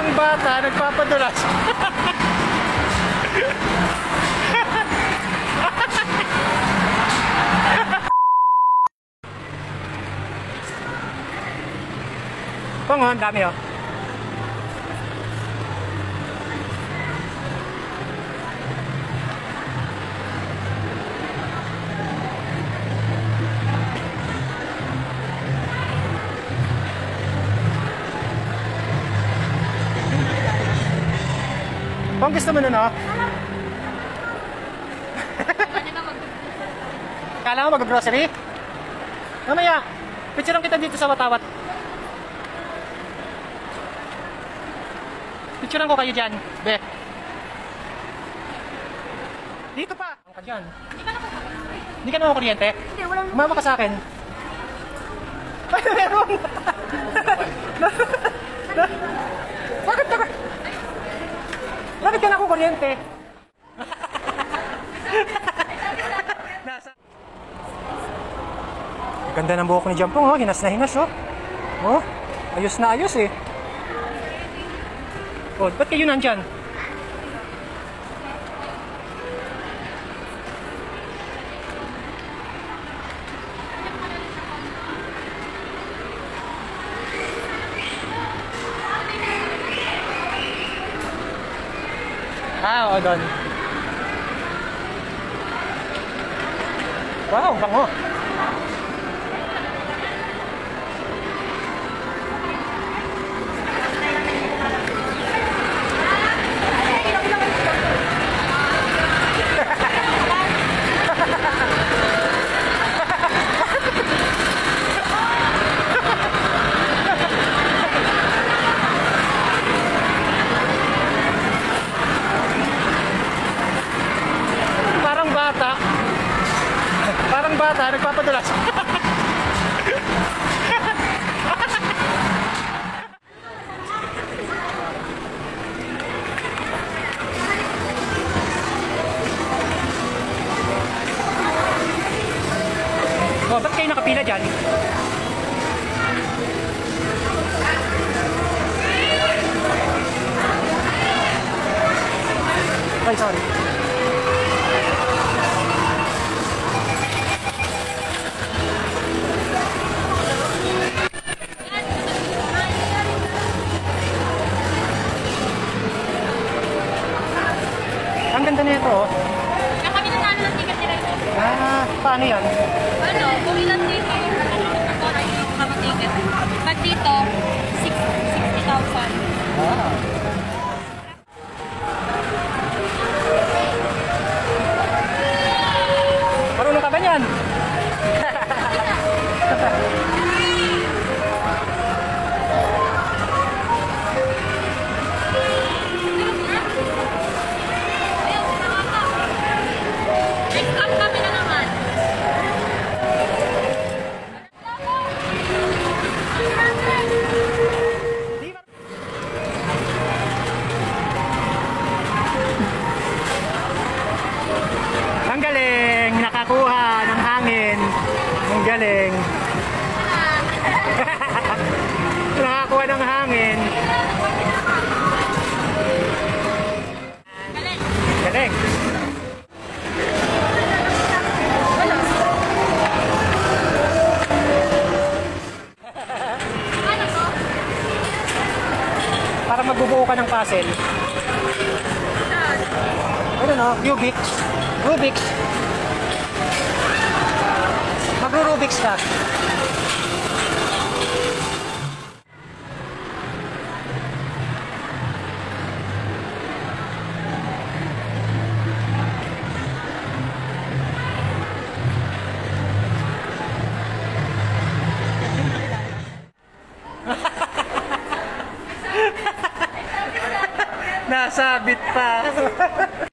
Parang bata, nagpapadulas. Kung ang dami oh. Kung gusto mo nun, oh. Kala mo mag-grocery? Mamaya, picturean kita dito sa watawat. Picturean ko kayo dyan, be. Dito pa. Ang ka dyan. Hindi ka naman kuryente? Hindi, walang... Umama ka sa akin. Ay, meron! Bakit ka? Bakit ka na akong kuryente? Ganda ng buhok ni Jampong, oh. Hinas na hinas, oh. Oh, ayos na ayos, eh. Oh, ba't kayo nandyan? Ah, oo, doon. Wow, bango. Parang bata, nagpapadulas. Oh, ba't kayo nakapila dyan? Ay, sorry. Ang ganda na ito, oh. Kami nanalo ng ticket nila ito. Ah, paano yan? Ano, kung ilan dito yung kami ticket. Pag dito, 60,000. Ah. Marunong ka ba niyan? Ang galing, nakakuha ng hangin. Ang galing. Nakakuha ng hangin. Galing. Para magbubuo ka ng puzzle. Ano no? Rubik's. Rubik's. Magro-Rubik's ka. Nasabit pa.